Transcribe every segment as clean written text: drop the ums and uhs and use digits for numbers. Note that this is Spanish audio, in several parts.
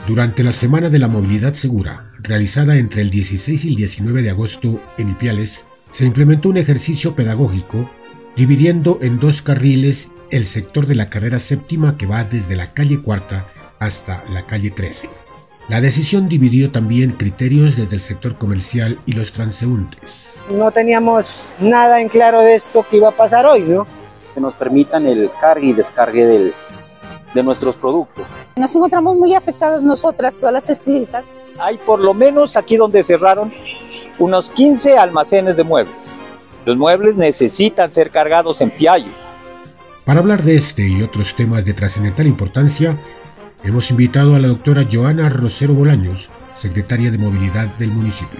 Durante la Semana de la Movilidad Segura, realizada entre el 16 y el 19 de agosto en Ipiales, se implementó un ejercicio pedagógico dividiendo en dos carriles el sector de la carrera séptima que va desde la calle Cuarta hasta la calle 13. La decisión dividió también criterios desde el sector comercial y los transeúntes. No teníamos nada en claro de esto que iba a pasar hoy, ¿no? Que nos permitan el cargue y descargue de nuestros productos. Nos encontramos muy afectados nosotras, todas las estilistas. Hay por lo menos aquí donde cerraron unos 15 almacenes de muebles. Los muebles necesitan ser cargados en Piaggio. Para hablar de este y otros temas de trascendental importancia, hemos invitado a la doctora Joana Rosero Bolaños, secretaria de Movilidad del municipio.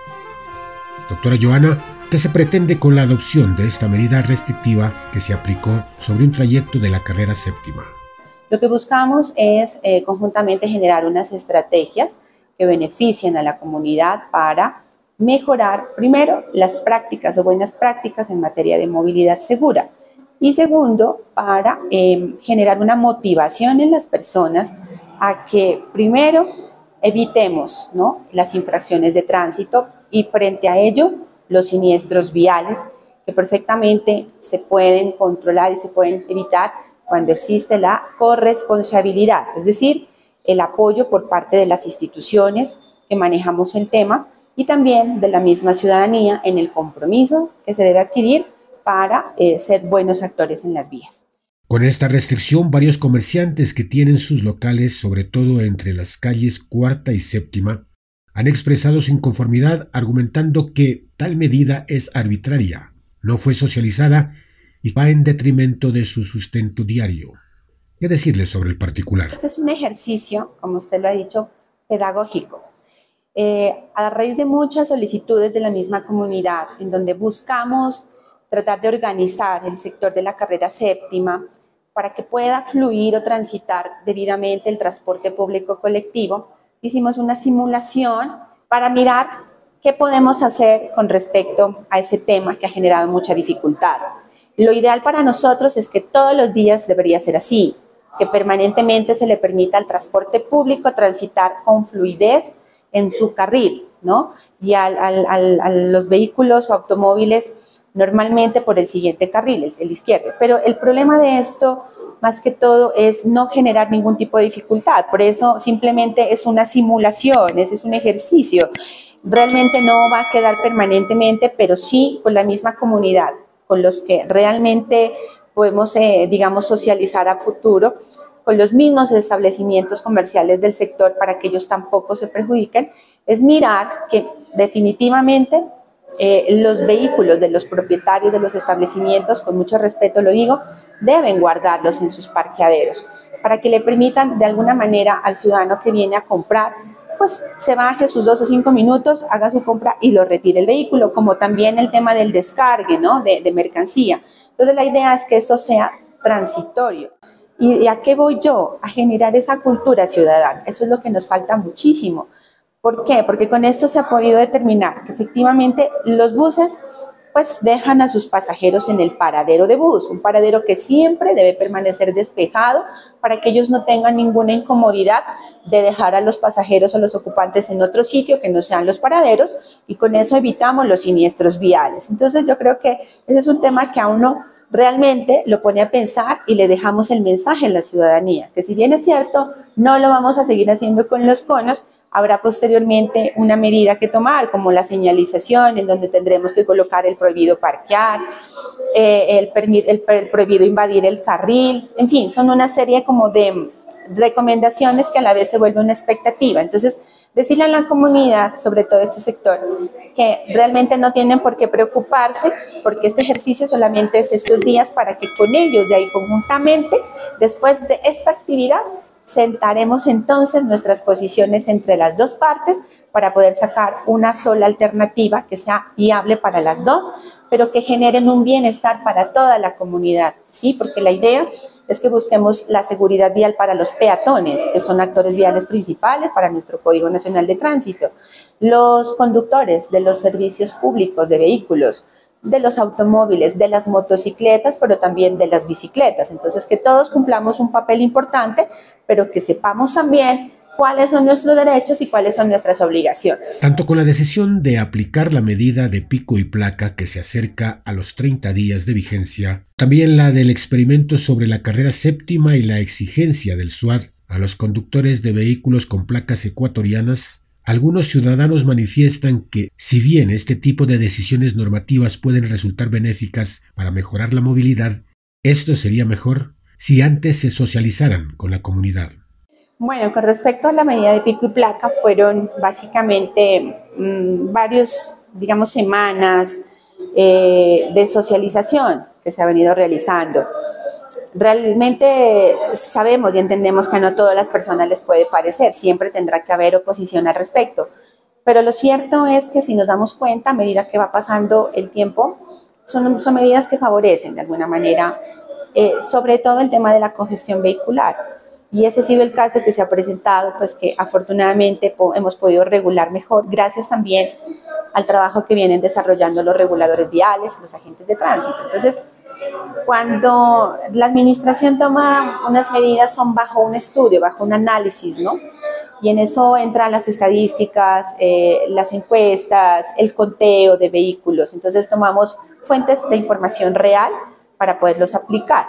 Doctora Joana, ¿qué se pretende con la adopción de esta medida restrictiva que se aplicó sobre un trayecto de la carrera séptima? Lo que buscamos es conjuntamente generar unas estrategias que beneficien a la comunidad para mejorar, primero, las prácticas o buenas prácticas en materia de movilidad segura y segundo, para generar una motivación en las personas a que, primero, evitemos, ¿no?, las infracciones de tránsito y frente a ello, los siniestros viales que perfectamente se pueden controlar y se pueden evitar cuando existe la corresponsabilidad, es decir, el apoyo por parte de las instituciones que manejamos el tema y también de la misma ciudadanía en el compromiso que se debe adquirir para ser buenos actores en las vías. Con esta restricción, varios comerciantes que tienen sus locales, sobre todo entre las calles Cuarta y Séptima, han expresado su inconformidad argumentando que tal medida es arbitraria, no fue socializada y va en detrimento de su sustento diario. ¿Qué decirle sobre el particular? Este es un ejercicio, como usted lo ha dicho, pedagógico. A raíz de muchas solicitudes de la misma comunidad, en donde buscamos tratar de organizar el sector de la carrera séptima para que pueda fluir o transitar debidamente el transporte público colectivo, hicimos una simulación para mirar qué podemos hacer con respecto a ese tema que ha generado mucha dificultad. Lo ideal para nosotros es que todos los días debería ser así, que permanentemente se le permita al transporte público transitar con fluidez en su carril, ¿no? Y a los vehículos o automóviles normalmente por el siguiente carril, el izquierdo. Pero el problema de esto, más que todo, es no generar ningún tipo de dificultad. Por eso simplemente es una simulación, ese es un ejercicio. Realmente no va a quedar permanentemente, pero sí con la misma comunidad, con los que realmente podemos, digamos, socializar a futuro, con los mismos establecimientos comerciales del sector para que ellos tampoco se perjudiquen, es mirar que definitivamente los vehículos de los propietarios de los establecimientos, con mucho respeto lo digo, deben guardarlos en sus parqueaderos para que le permitan de alguna manera al ciudadano que viene a comprar, pues se baje sus 2 o 5 minutos, haga su compra y lo retire el vehículo, como también el tema del descargue, ¿no?, de mercancía. Entonces la idea es que esto sea transitorio. ¿Y a qué voy yo? A generar esa cultura ciudadana. Eso es lo que nos falta muchísimo. ¿Por qué? Porque con esto se ha podido determinar que efectivamente los buses pues dejan a sus pasajeros en el paradero de bus, un paradero que siempre debe permanecer despejado para que ellos no tengan ninguna incomodidad de dejar a los pasajeros o los ocupantes en otro sitio que no sean los paraderos, y con eso evitamos los siniestros viales. Entonces yo creo que ese es un tema que a uno realmente lo pone a pensar y le dejamos el mensaje a la ciudadanía, que si bien es cierto, no lo vamos a seguir haciendo con los conos, habrá posteriormente una medida que tomar, como la señalización, en donde tendremos que colocar el prohibido parquear, el prohibido invadir el carril, en fin, son una serie como de recomendaciones que a la vez se vuelve una expectativa. Entonces, decirle a la comunidad, sobre todo este sector, que realmente no tienen por qué preocuparse, porque este ejercicio solamente es estos días para que con ellos, de ahí conjuntamente, después de esta actividad, sentaremos entonces nuestras posiciones entre las dos partes para poder sacar una sola alternativa que sea viable para las dos, pero que generen un bienestar para toda la comunidad, ¿sí? Porque la idea es que busquemos la seguridad vial para los peatones, que son actores viales principales para nuestro Código Nacional de Tránsito, los conductores de los servicios públicos de vehículos, de los automóviles, de las motocicletas, pero también de las bicicletas. Entonces, que todos cumplamos un papel importante, pero que sepamos también cuáles son nuestros derechos y cuáles son nuestras obligaciones. Tanto con la decisión de aplicar la medida de pico y placa que se acerca a los 30 días de vigencia, también la del experimento sobre la carrera séptima y la exigencia del SUAT a los conductores de vehículos con placas ecuatorianas, algunos ciudadanos manifiestan que, si bien este tipo de decisiones normativas pueden resultar benéficas para mejorar la movilidad, esto sería mejor si antes se socializaran con la comunidad. Bueno, con respecto a la medida de pico y placa, fueron básicamente varios, digamos, semanas de socialización que se ha venido realizando. Realmente sabemos y entendemos que no a todas las personas les puede parecer, siempre tendrá que haber oposición al respecto, pero lo cierto es que si nos damos cuenta, a medida que va pasando el tiempo, son medidas que favorecen de alguna manera, sobre todo el tema de la congestión vehicular. Y ese ha sido el caso que se ha presentado, pues que afortunadamente hemos podido regular mejor, gracias también al trabajo que vienen desarrollando los reguladores viales, los agentes de tránsito. Entonces, cuando la administración toma unas medidas son bajo un estudio, bajo un análisis, ¿no? Y en eso entran las estadísticas, las encuestas, el conteo de vehículos. Entonces tomamos fuentes de información real para poderlos aplicar.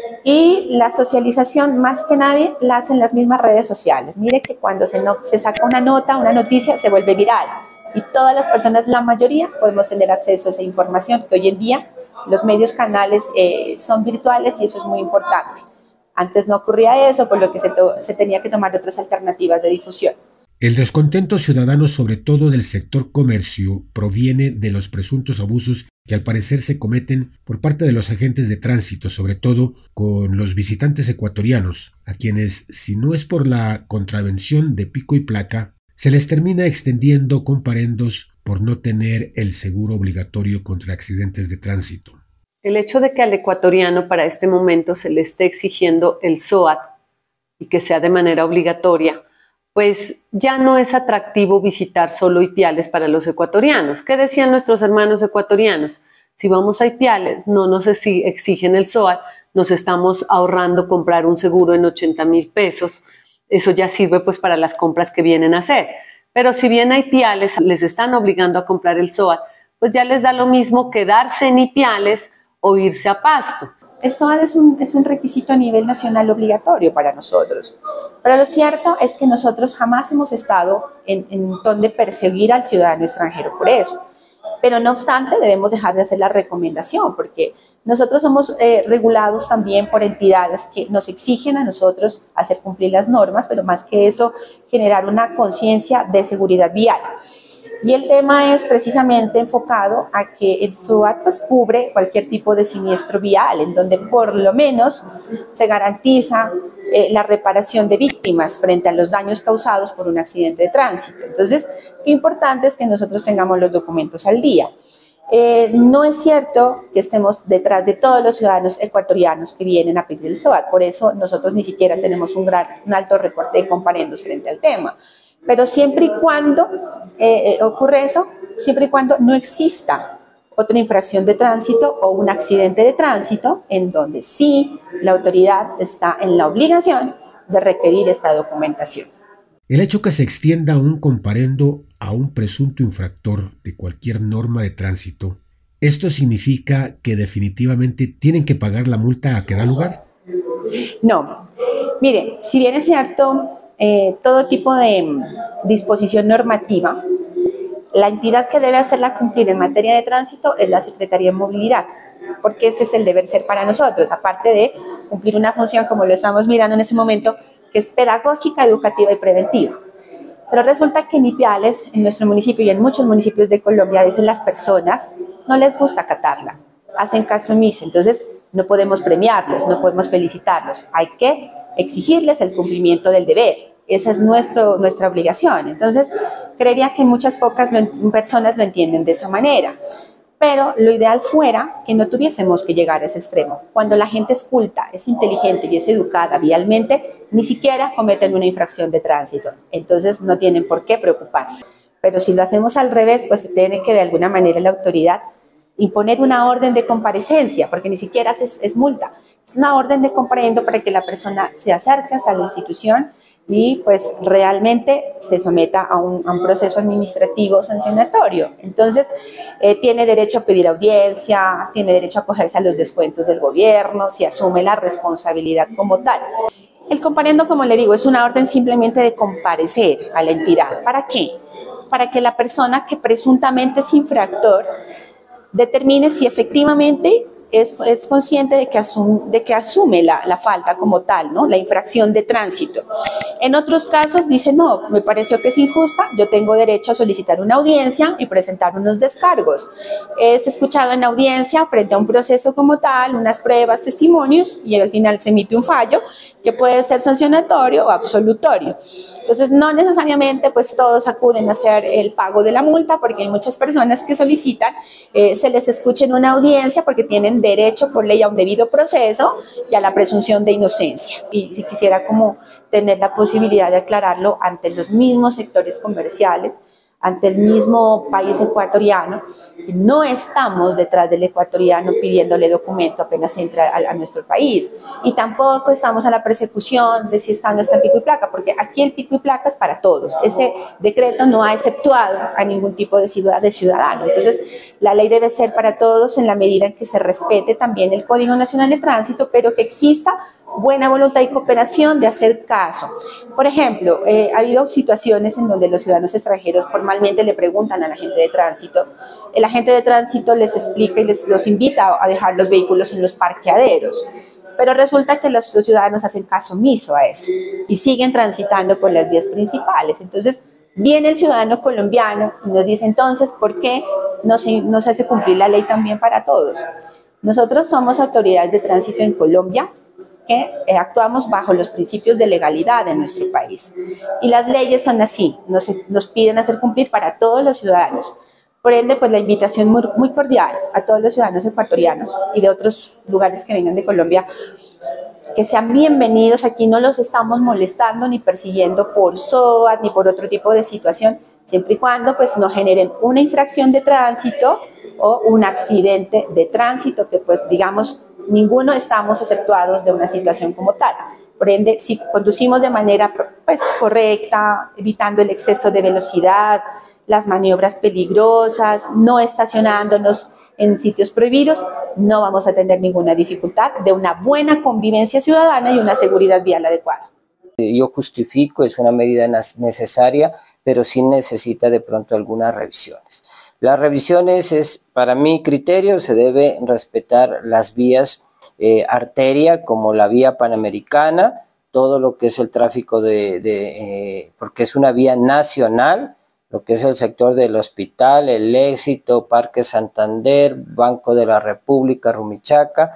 Y la socialización, más que nadie, la hacen las mismas redes sociales. Mire que cuando se saca una nota, una noticia, se vuelve viral. Y todas las personas, la mayoría, podemos tener acceso a esa información, que hoy en día los medios canales son virtuales y eso es muy importante. Antes no ocurría eso, por lo que se tenía que tomar otras alternativas de difusión. El descontento ciudadano, sobre todo del sector comercio, proviene de los presuntos abusos que al parecer se cometen por parte de los agentes de tránsito, sobre todo con los visitantes ecuatorianos, a quienes, si no es por la contravención de pico y placa, se les termina extendiendo comparendos por no tener el seguro obligatorio contra accidentes de tránsito. El hecho de que al ecuatoriano para este momento se le esté exigiendo el SOAT y que sea de manera obligatoria, pues ya no es atractivo visitar solo Ipiales para los ecuatorianos. ¿Qué decían nuestros hermanos ecuatorianos? Si vamos a Ipiales, no nos exigen el SOAT, nos estamos ahorrando comprar un seguro en 80,000 pesos. Eso ya sirve pues para las compras que vienen a hacer. Pero si bien a Ipiales les están obligando a comprar el SOAT, pues ya les da lo mismo quedarse en Ipiales o irse a Pasto. El SOAT es un requisito a nivel nacional obligatorio para nosotros. Pero lo cierto es que nosotros jamás hemos estado en donde perseguir al ciudadano extranjero por eso. Pero no obstante, debemos dejar de hacer la recomendación, porque nosotros somos regulados también por entidades que nos exigen a nosotros hacer cumplir las normas, pero más que eso, generar una conciencia de seguridad vial. Y el tema es precisamente enfocado a que el SOAT pues, cubre cualquier tipo de siniestro vial, en donde por lo menos se garantiza la reparación de víctimas frente a los daños causados por un accidente de tránsito. Entonces, qué importante es que nosotros tengamos los documentos al día. No es cierto que estemos detrás de todos los ciudadanos ecuatorianos que vienen a pedir el SOAT, por eso nosotros ni siquiera tenemos un alto reporte de comparendos frente al tema. Pero siempre y cuando ocurre eso, siempre y cuando no exista otra infracción de tránsito o un accidente de tránsito en donde sí la autoridad está en la obligación de requerir esta documentación. El hecho que se extienda un comparendo a un presunto infractor de cualquier norma de tránsito, ¿esto significa que definitivamente tienen que pagar la multa a que da lugar? No. Mire, si bien es cierto, todo tipo de disposición normativa, la entidad que debe hacerla cumplir en materia de tránsito es la Secretaría de Movilidad, porque ese es el deber ser para nosotros, aparte de cumplir una función, como lo estamos mirando en ese momento, que es pedagógica, educativa y preventiva. Pero resulta que en Ipiales, en nuestro municipio y en muchos municipios de Colombia, a veces las personas no les gusta acatarla, hacen caso omiso, entonces no podemos premiarlos, no podemos felicitarlos, hay que exigirles el cumplimiento del deber. Esa es nuestra obligación. Entonces, creería que pocas personas lo entienden de esa manera. Pero lo ideal fuera que no tuviésemos que llegar a ese extremo. Cuando la gente es culta, es inteligente y es educada vialmente, ni siquiera cometen una infracción de tránsito. Entonces, no tienen por qué preocuparse. Pero si lo hacemos al revés, pues se tiene que de alguna manera la autoridad imponer una orden de comparecencia, porque ni siquiera es multa. Es una orden de comparendo para que la persona se acerque hasta la institución y pues realmente se someta a un proceso administrativo sancionatorio. Entonces tiene derecho a pedir audiencia, tiene derecho a acogerse a los descuentos del gobierno, si asume la responsabilidad como tal. El comparendo, como le digo, es una orden simplemente de comparecer a la entidad. ¿Para qué? Para que la persona que presuntamente es infractor determine si efectivamente es consciente de que asume la falta como tal, ¿no? La infracción de tránsito. En otros casos dice, no, me pareció que es injusta, yo tengo derecho a solicitar una audiencia y presentar unos descargos. Es escuchado en audiencia frente a un proceso como tal, unas pruebas, testimonios, y al final se emite un fallo que puede ser sancionatorio o absolutorio. Entonces, no necesariamente pues todos acuden a hacer el pago de la multa, porque hay muchas personas que solicitan se les escuche en una audiencia porque tienen derecho por ley a un debido proceso y a la presunción de inocencia. Y si quisiera como tener la posibilidad de aclararlo ante los mismos sectores comerciales, ante el mismo país ecuatoriano, no estamos detrás del ecuatoriano pidiéndole documento apenas entra a nuestro país, y tampoco estamos a la persecución de si está o no está el pico y placa, porque aquí el pico y placa es para todos. Ese decreto no ha exceptuado a ningún tipo de ciudadano. Entonces, la ley debe ser para todos en la medida en que se respete también el Código Nacional de Tránsito, pero que exista buena voluntad y cooperación de hacer caso. Por ejemplo, ha habido situaciones en donde los ciudadanos extranjeros formalmente le preguntan al agente de tránsito, el agente de tránsito les explica y los invita a dejar los vehículos en los parqueaderos, pero resulta que los ciudadanos hacen caso omiso a eso y siguen transitando por las vías principales. Entonces, viene el ciudadano colombiano y nos dice, entonces, ¿por qué no se hace cumplir la ley también para todos? Nosotros somos autoridades de tránsito en Colombia, que actuamos bajo los principios de legalidad en nuestro país. Y las leyes son así, nos piden hacer cumplir para todos los ciudadanos. Por ende, pues la invitación muy cordial a todos los ciudadanos ecuatorianos y de otros lugares que vengan de Colombia, que sean bienvenidos. Aquí no los estamos molestando ni persiguiendo por SOAT ni por otro tipo de situación, siempre y cuando pues no generen una infracción de tránsito o un accidente de tránsito, que pues digamos, ninguno estamos exceptuados de una situación como tal. Por ende, si conducimos de manera pues, correcta, evitando el exceso de velocidad, las maniobras peligrosas, no estacionándonos en sitios prohibidos, no vamos a tener ninguna dificultad de una buena convivencia ciudadana y una seguridad vial adecuada. Yo justifico, es una medida necesaria, pero sí necesita de pronto algunas revisiones. Las revisiones para mi criterio, se debe respetar las vías arteria como la vía panamericana, todo lo que es el tráfico porque es una vía nacional, lo que es el sector del Hospital, El Éxito, Parque Santander, Banco de la República, Rumichaca,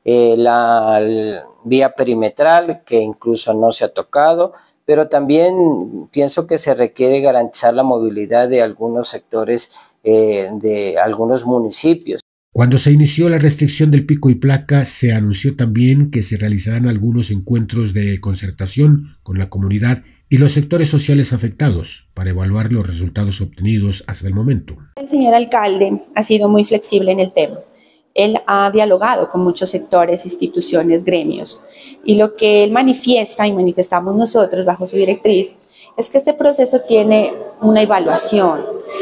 la vía perimetral, que incluso no se ha tocado, pero también pienso que se requiere garantizar la movilidad de algunos sectores de algunos municipios. Cuando se inició la restricción del pico y placa, se anunció también que se realizarán algunos encuentros de concertación con la comunidad y los sectores sociales afectados para evaluar los resultados obtenidos hasta el momento. El señor alcalde ha sido muy flexible en el tema. Él ha dialogado con muchos sectores, instituciones, gremios, y lo que él manifiesta y manifestamos nosotros bajo su directriz es que este proceso tiene una evaluación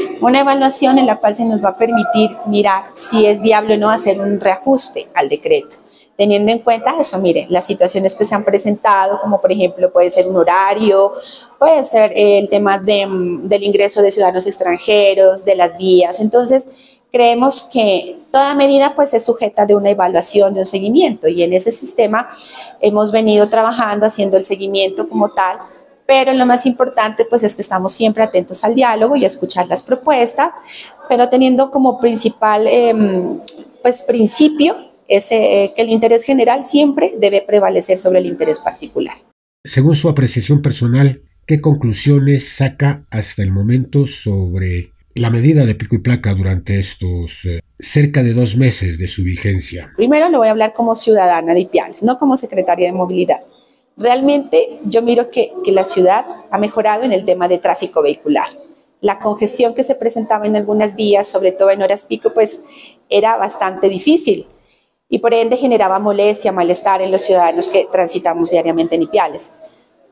en la cual se nos va a permitir mirar si es viable o no hacer un reajuste al decreto, teniendo en cuenta eso, mire, las situaciones que se han presentado, como por ejemplo puede ser un horario, puede ser el tema del ingreso de ciudadanos extranjeros, de las vías. Entonces, creemos que toda medida pues es sujeta de una evaluación, de un seguimiento, y en ese sistema hemos venido trabajando, haciendo el seguimiento como tal, pero lo más importante pues es que estamos siempre atentos al diálogo y a escuchar las propuestas, pero teniendo como principal pues principio que el interés general siempre debe prevalecer sobre el interés particular. Según su apreciación personal, ¿qué conclusiones saca hasta el momento sobre la medida de pico y placa durante estos cerca de 2 meses de su vigencia? Primero le voy a hablar como ciudadana de Ipiales, no como secretaria de movilidad. Realmente yo miro que la ciudad ha mejorado en el tema de tráfico vehicular. La congestión que se presentaba en algunas vías, sobre todo en horas pico, pues era bastante difícil y por ende generaba molestia, malestar en los ciudadanos que transitamos diariamente en Ipiales.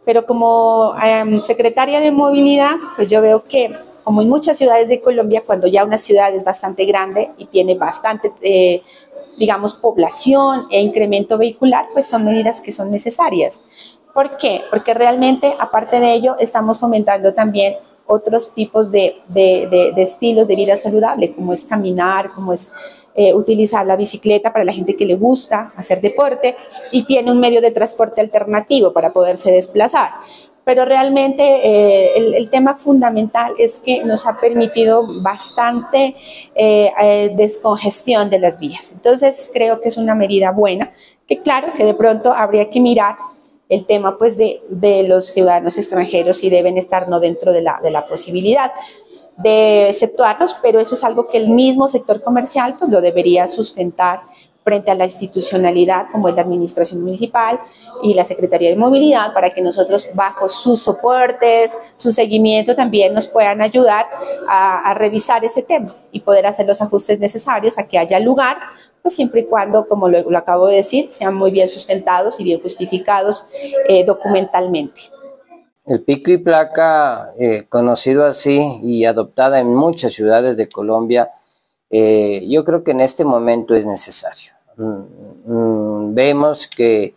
Pero como secretaria de movilidad, pues yo veo que, como en muchas ciudades de Colombia, cuando ya una ciudad es bastante grande y tiene bastante, digamos, población e incremento vehicular, pues son medidas que son necesarias. ¿Por qué? Porque realmente, aparte de ello, estamos fomentando también otros tipos de estilos de vida saludable, como es caminar, como es utilizar la bicicleta para la gente que le gusta hacer deporte y tiene un medio de transporte alternativo para poderse desplazar. Pero realmente el tema fundamental es que nos ha permitido bastante descongestión de las vías. Entonces creo que es una medida buena, que claro que de pronto habría que mirar el tema pues de los ciudadanos extranjeros, si deben estar no dentro de la posibilidad de exceptuarlos, pero eso es algo que el mismo sector comercial pues lo debería sustentar frente a la institucionalidad como es la administración municipal y la Secretaría de Movilidad, para que nosotros bajo sus soportes, su seguimiento también nos puedan ayudar a revisar ese tema y poder hacer los ajustes necesarios a que haya lugar, pues siempre y cuando, como lo acabo de decir, sean muy bien sustentados y bien justificados documentalmente. El pico y placa, conocido así y adoptada en muchas ciudades de Colombia, yo creo que en este momento es necesario. Vemos que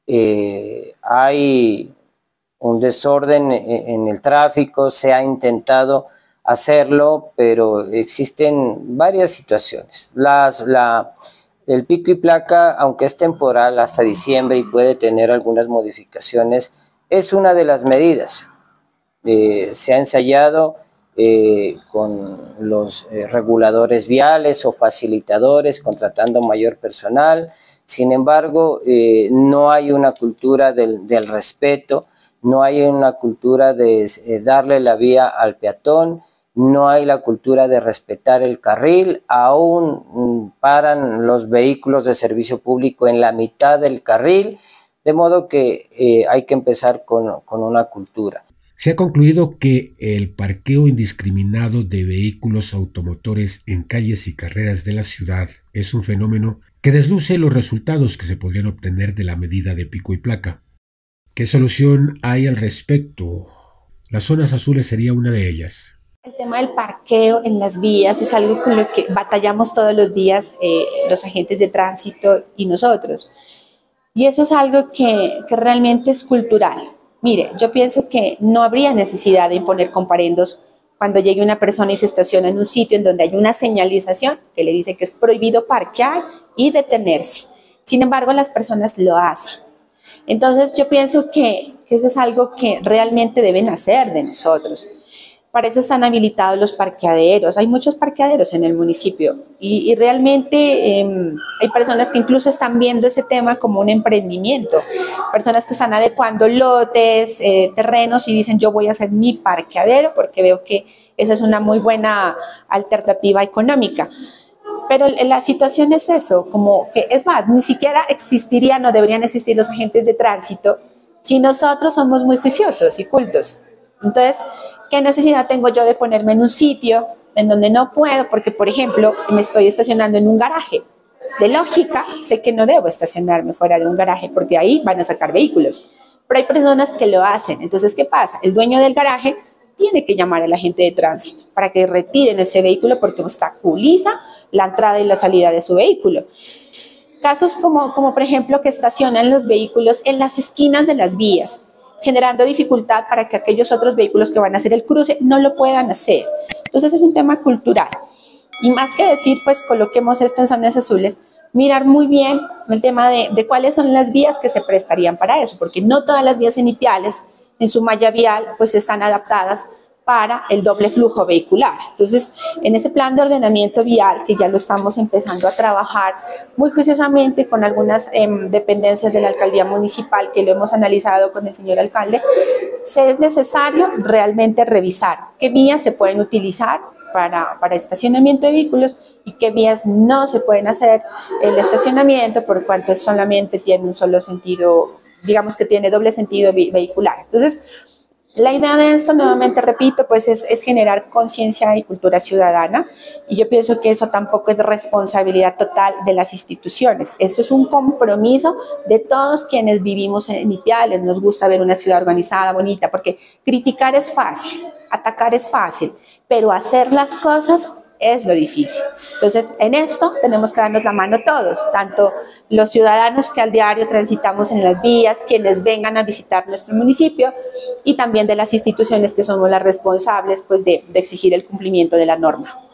hay un desorden en el tráfico, se ha intentado hacerlo, pero existen varias situaciones. El pico y placa, aunque es temporal hasta diciembre y puede tener algunas modificaciones, es una de las medidas. Se ha ensayado con los reguladores viales o facilitadores, contratando mayor personal. Sin embargo, no hay una cultura del respeto, no hay una cultura de darle la vía al peatón, no hay la cultura de respetar el carril, aún paran los vehículos de servicio público en la mitad del carril, de modo que hay que empezar con una cultura. Se ha concluido que el parqueo indiscriminado de vehículos automotores en calles y carreras de la ciudad es un fenómeno que desluce los resultados que se podrían obtener de la medida de pico y placa. ¿Qué solución hay al respecto? Las zonas azules sería una de ellas. El tema del parqueo en las vías es algo con lo que batallamos todos los días los agentes de tránsito y nosotros. Y eso es algo que realmente es cultural. Mire, yo pienso que no habría necesidad de imponer comparendos cuando llegue una persona y se estaciona en un sitio en donde hay una señalización que le dice que es prohibido parquear y detenerse. Sin embargo, las personas lo hacen. Entonces, yo pienso que eso es algo que realmente deben hacer de nosotros. Para eso están habilitados los parqueaderos. Hay muchos parqueaderos en el municipio y realmente hay personas que incluso están viendo ese tema como un emprendimiento. Personas que están adecuando lotes, terrenos y dicen yo voy a hacer mi parqueadero porque veo que esa es una muy buena alternativa económica. Pero la situación es eso, como que es más, ni siquiera existirían o deberían existir los agentes de tránsito si nosotros somos muy juiciosos y cultos. Entonces, ¿qué necesidad tengo yo de ponerme en un sitio en donde no puedo? Porque, por ejemplo, me estoy estacionando en un garaje. De lógica, sé que no debo estacionarme fuera de un garaje porque ahí van a sacar vehículos. Pero hay personas que lo hacen. Entonces, ¿qué pasa? El dueño del garaje tiene que llamar al agente de tránsito para que retiren ese vehículo porque obstaculiza la entrada y la salida de su vehículo. Casos como por ejemplo, que estacionan los vehículos en las esquinas de las vías, generando dificultad para que aquellos otros vehículos que van a hacer el cruce no lo puedan hacer. Entonces es un tema cultural. Y más que decir, pues coloquemos esto en zonas azules, mirar muy bien el tema de cuáles son las vías que se prestarían para eso, porque no todas las vías en Ipiales, en su malla vial, pues están adaptadas para el doble flujo vehicular. Entonces, en ese plan de ordenamiento vial, que ya lo estamos empezando a trabajar muy juiciosamente con algunas dependencias de la alcaldía municipal, que lo hemos analizado con el señor alcalde, es necesario realmente revisar qué vías se pueden utilizar para estacionamiento de vehículos y qué vías no se pueden hacer el estacionamiento por cuanto solamente tiene un solo sentido, digamos que tiene doble sentido vehicular. Entonces, La idea de esto, nuevamente repito, pues es generar conciencia y cultura ciudadana, y yo pienso que eso tampoco es responsabilidad total de las instituciones. Esto es un compromiso de todos quienes vivimos en Ipiales. Nos gusta ver una ciudad organizada, bonita, porque criticar es fácil, atacar es fácil, pero hacer las cosas es lo difícil. Entonces, en esto tenemos que darnos la mano todos, tanto los ciudadanos que al diario transitamos en las vías, quienes vengan a visitar nuestro municipio, y también de las instituciones que somos las responsables, pues, de exigir el cumplimiento de la norma.